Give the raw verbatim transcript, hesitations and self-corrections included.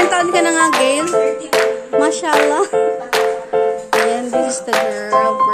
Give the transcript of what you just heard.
Ilang taon ka na nga, Gale? Mashallah. Ayan, this is the girl.